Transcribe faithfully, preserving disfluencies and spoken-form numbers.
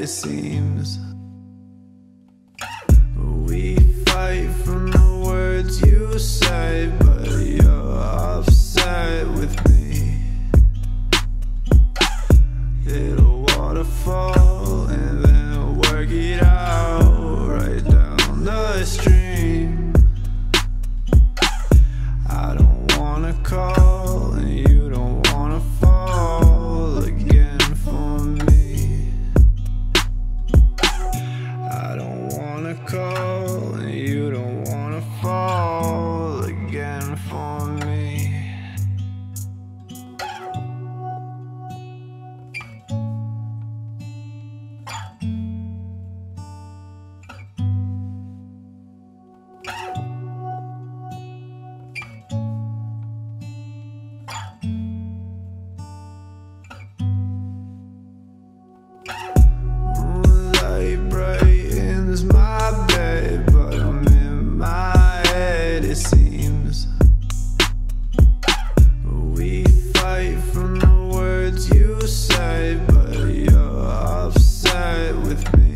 it seems. We fight from the words you say, but you're upset with me. Hit a waterfall and then work it out right down the stream. I don't wanna call and you don't wanna fall again for me. I don't wanna call and you don't wanna fall again for me. Moonlight brightens my bed, but I'm in my head, it seems. We fight from the words you say, but you're upset with me.